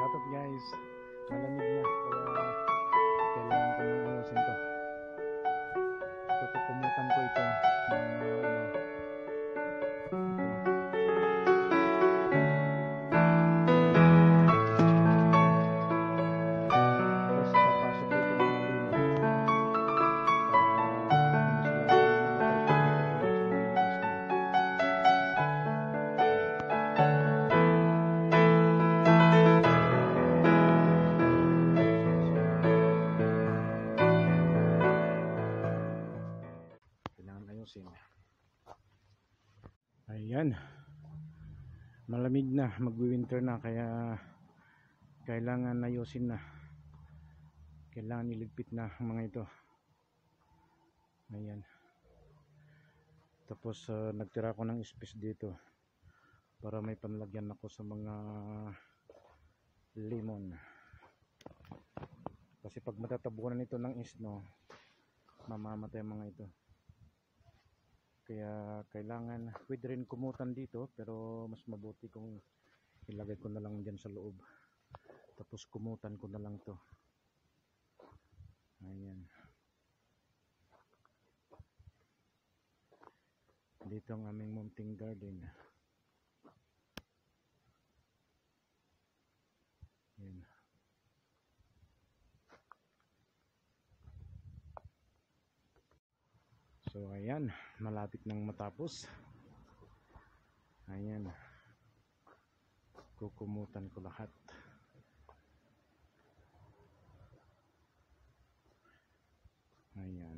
Shoutout guys. Malamig na kaya kailangan ko nang ayusin to. Tutupumutan ko ito ng tapos papasok ko ito mga lima kailangan ayusin. Ayan, malamig na, magwi-winter na kaya kailangan ayusin na, kailangan iligpit na ang mga ito. Ayan, tapos nagtira ko ng space dito para may panlagyan ako sa mga lemon, kasi pag matatabunan ito ng isno mamamatay ang mga ito. Kaya kailangan, pwede rin kumutan dito pero mas mabuti kung ilagay ko na lang dyan sa loob tapos kumutan ko na lang to. Ayan, dito ang aming mountain garden. Ayan. So ayan, malapit nang matapos. Ayan, kukumutan ko lahat. Ayan.